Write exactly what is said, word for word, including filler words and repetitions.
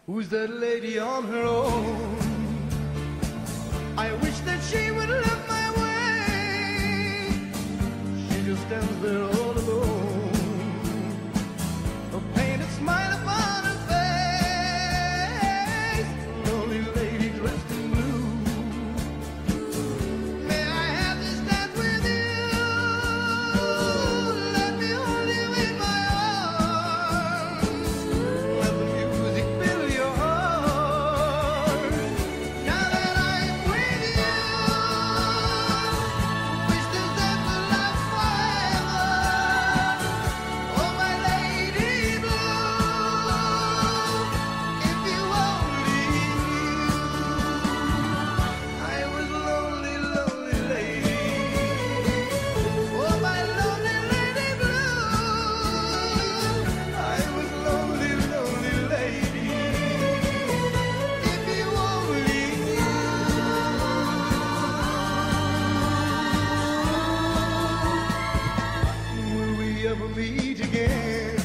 Who's that lady on her own? I wish that she would look my way. She just stands there all alone, a painted smile upon her face, lonely lady dressed in blue. May I have this dance with you? Let me hold you in my arms. Let the music fill your heart. Now that I'm with you, wish this dance would last forever. Oh, my lady blue, if you only knew, I was lonely, lonely lady. Oh, my lonely lady blue, I was lonely, lonely lady. If you only knew. Will we ever meet again?